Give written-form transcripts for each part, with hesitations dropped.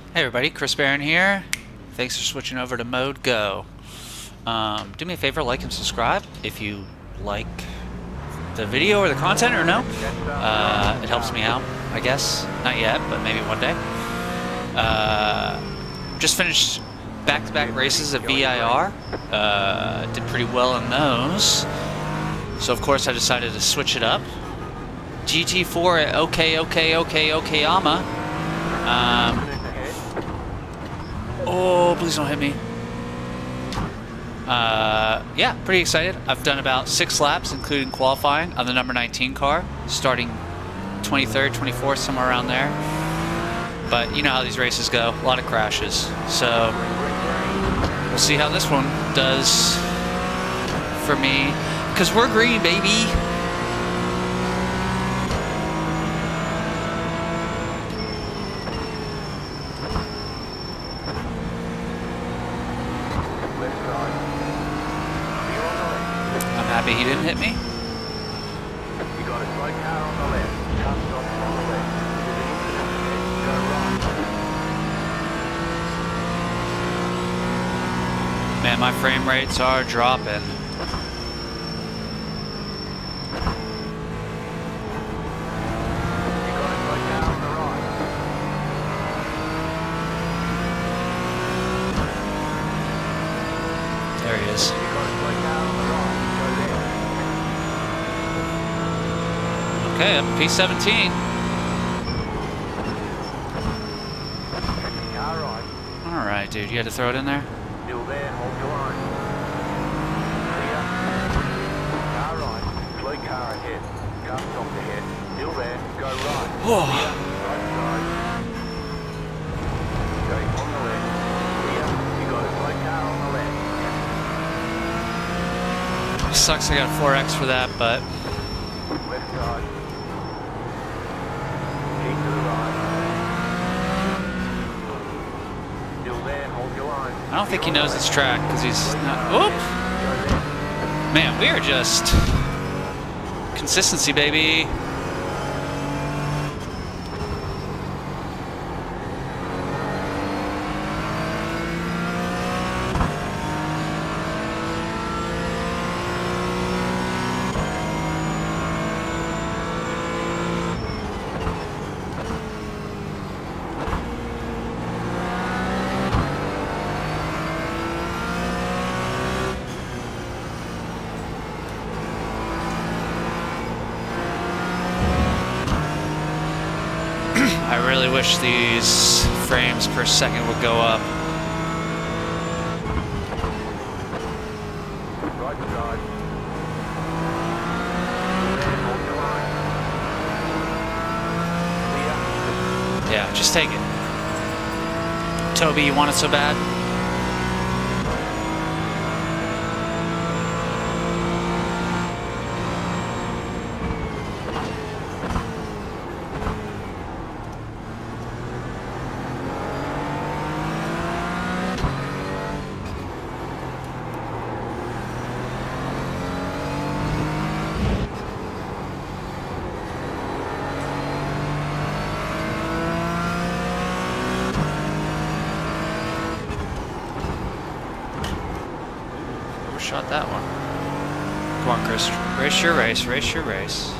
Hey everybody, Chris Barron here. Thanks for switching over to Mode Go. Do me a favor, like and subscribe if you like the video or the content or no. It helps me out, I guess. Not yet, but maybe one day. Just finished back-to-back races of VIR. Did pretty well in those. So of course I decided to switch it up. GT4 at Okayama. Oh, please don't hit me. Yeah, pretty excited. I've done about 6 laps, including qualifying, on the number 19 car, starting 23rd, 24th, somewhere around there. But you know how these races go, a lot of crashes. So we'll see how this one does for me, because we're green, baby. Happy he didn't hit me. You got a slow car on the left. Cut stop on the left. There's an incident ahead. Go right. Man, my frame rates are dropping. You got a slow car on the right. There he is. You got a slow car on the right. Okay, I'm P17. Car right. Alright, dude, you had to throw it in there? Still there, hold your line. Clear. Car right. Slow car ahead. Car stopped ahead. Still there, go right. Whoa. Clear. Right side. Going on the left. Clear. You got a slow car on the left. Sucks I got 4X for that, but... Left side. Keep to the right. Still there, hold your line. I don't think he knows this track, because he's not... Oop! Man, we are just... Consistency, baby. I really wish these frames per second would go up. Right side. There, hold your line. Clear. Yeah, just take it. Toby, you want it so bad? Shot that one. Come on, Chris. Race your race. Race your race.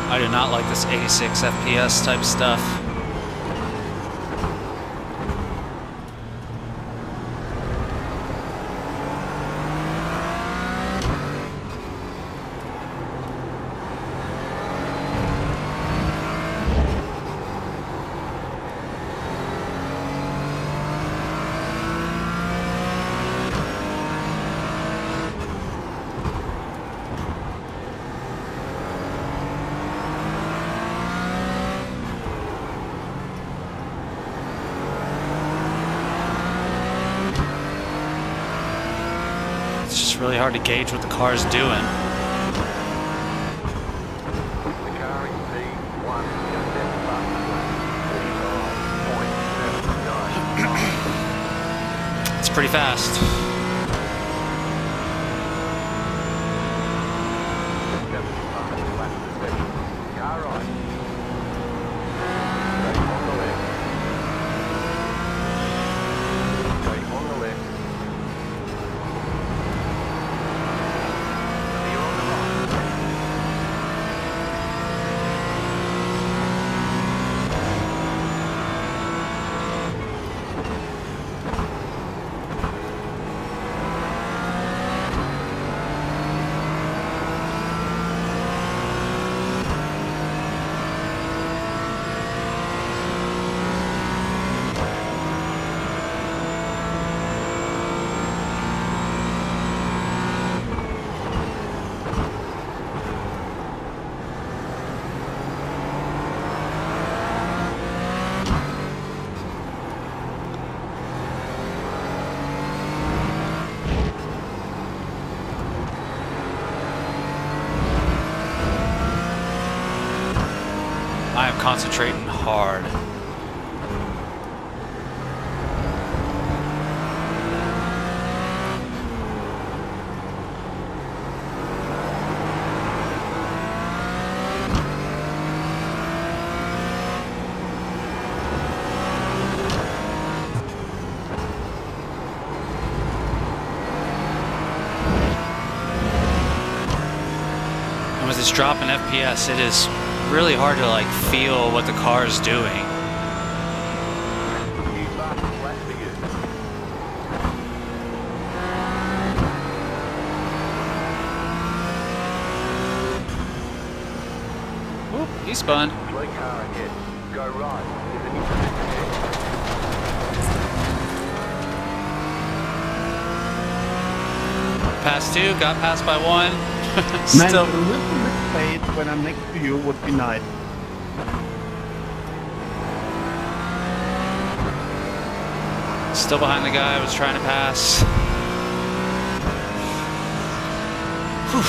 I do not like this 86 FPS type stuff. Really hard to gauge what the car's doing. The car in P1 just left the bus 35.795. It's pretty fast. 70 laps per second. Car right. Stay on the left. Stay on the left. Clear on the right. I am concentrating hard. And with this drop in FPS, it is really hard to like feel what the car is doing. New bus flat for you. Whoop, he spun. Slow car ahead. Go right. There's an intersection ahead. Passed two, got passed by one. Man, Still, a little bit fade when I'm next to you would be nice. still behind the guy I was trying to pass. Whew.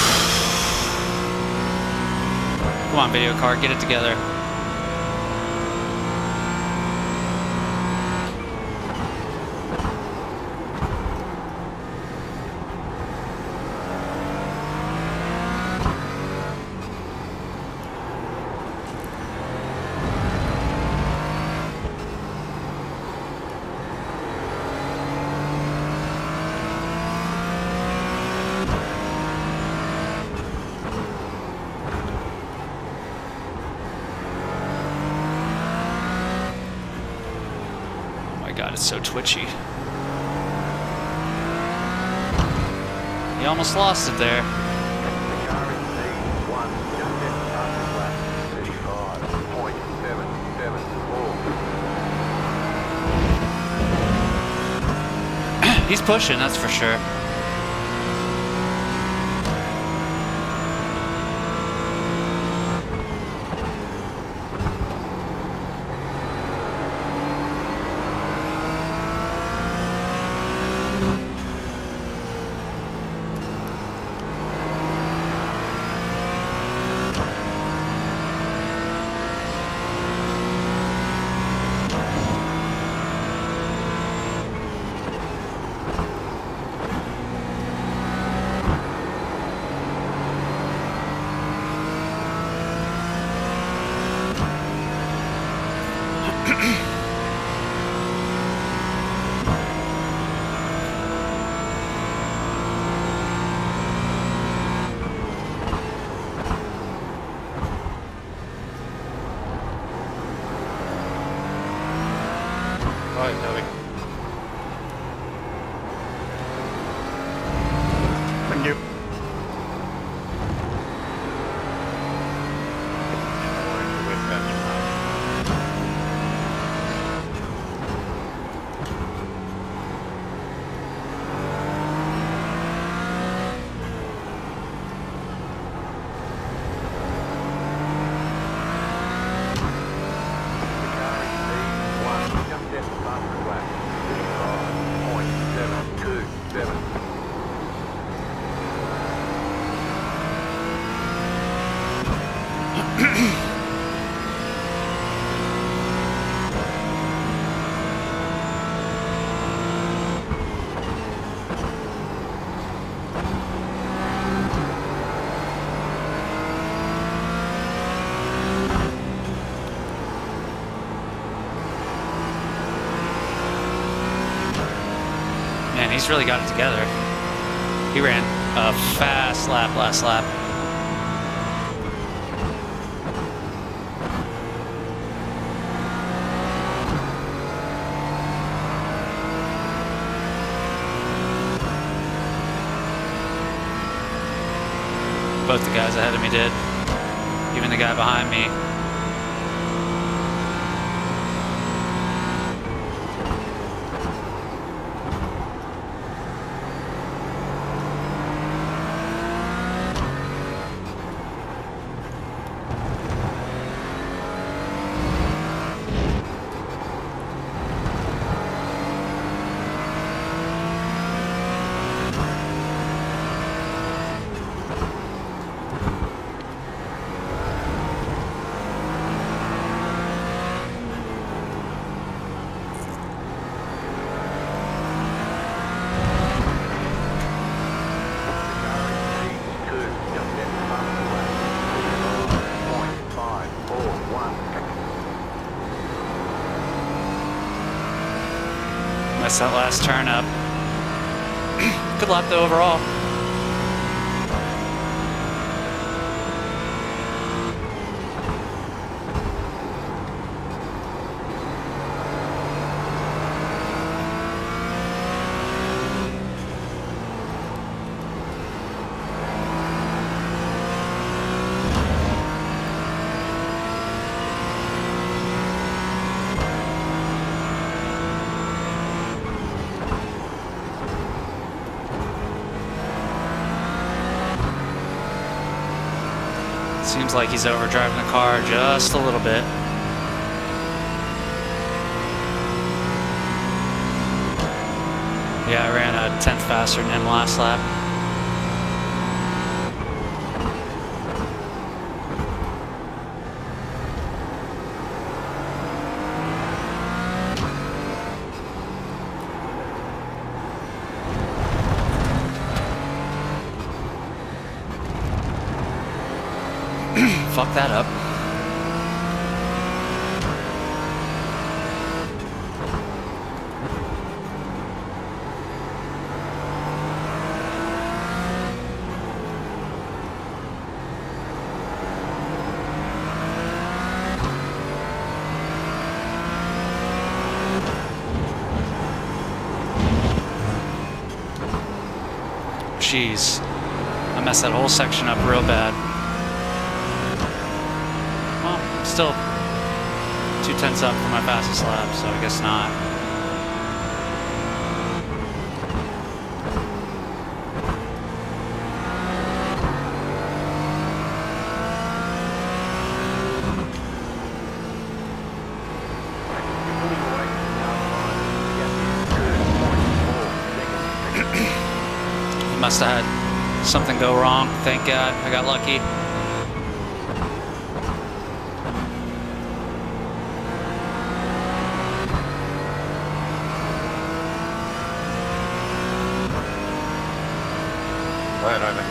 Come on, video car, get it together. God, it's so twitchy. He almost lost it there. The car in C1 just left starting lap 35.774. He's pushing, that's for sure. Right, Toby. Thank you. Man, he's really got it together. He ran a fast lap last lap. Both the guys ahead of me did. Even the guy behind me. Messed that last turn up. Good lap though overall. Seems like he's overdriving the car just a little bit. Yeah, I ran a 10th faster than him last lap. Fuck that up. Jeez, I messed that whole section up real bad. Still 2/10 up for my fastest lap, so I guess not. Must have had something go wrong. Thank God I got lucky. Right over.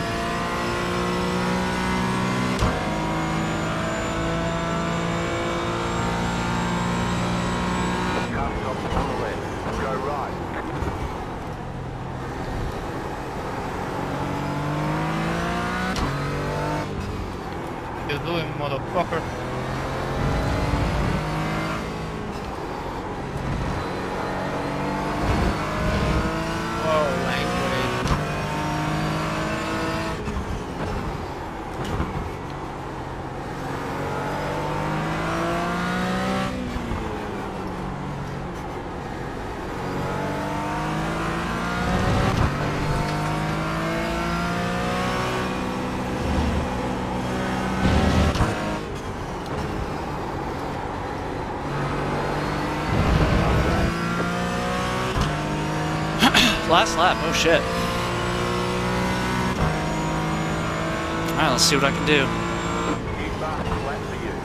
Car stop on the left. Go right. last lap. Oh shit. Alright, let's see what I can do. Here's Mark, flat for you.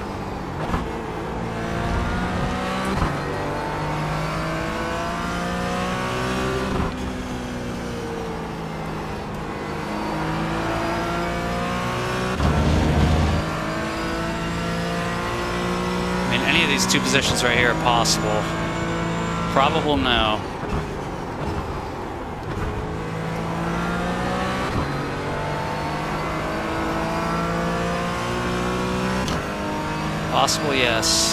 I mean, any of these two positions right here are possible. Probable, no. Possible, yes.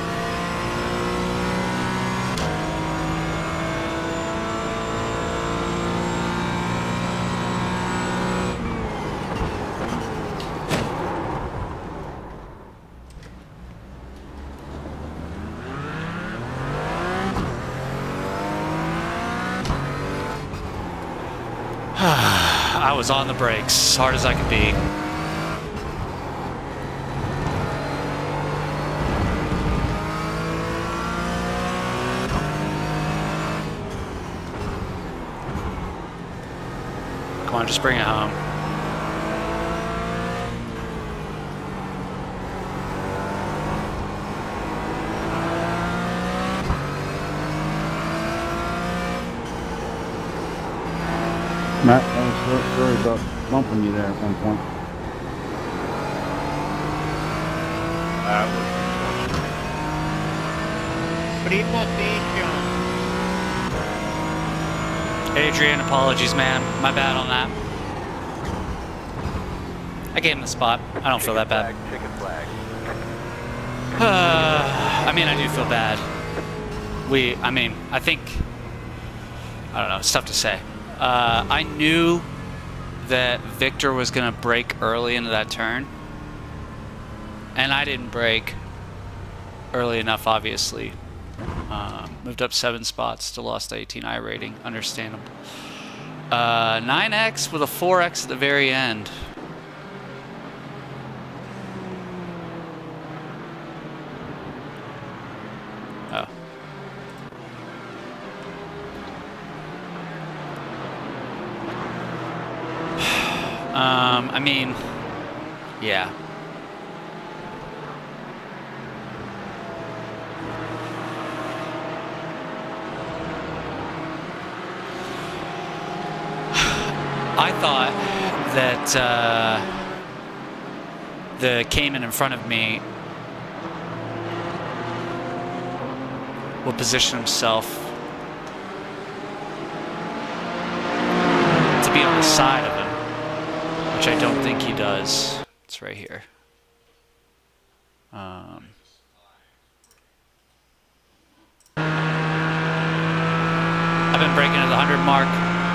I was on the brakes as hard as I could be. Come on, just bring it home. Matt, I was worried about bumping you there at one point. Primo Station. Adrian, apologies, man. My bad on that. I gave him the spot. I don't feel that bad. Chicken flag. I mean, I do feel bad. I think, I don't know, it's tough to say. I knew that Victor was going to brake early into that turn. And I didn't brake early enough, obviously. Moved up 7 spots, still lost 18i rating. Understandable. 9x with a 4x at the very end. Oh. I mean, yeah. I thought that the Cayman in front of me would position himself to be on the side of him, which I don't think he does. It's right here. I've been breaking at the 100 mark.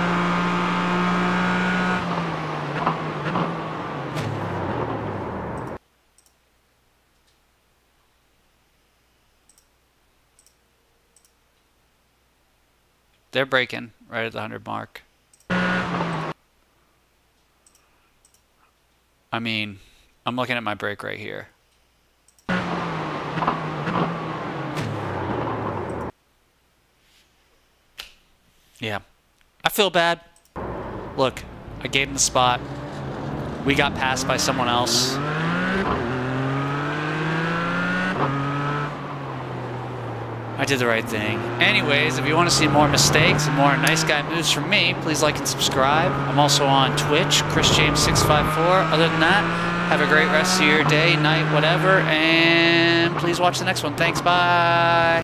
They're breaking right at the 100 mark. I mean, I'm looking at my brake right here. Yeah. I feel bad. Look, I gave him the spot. We got passed by someone else. I did the right thing. Anyways, if you want to see more mistakes and more nice guy moves from me, please like and subscribe. I'm also on Twitch, ChrisJames654. Other than that, have a great rest of your day, night, whatever, and please watch the next one. Thanks, bye.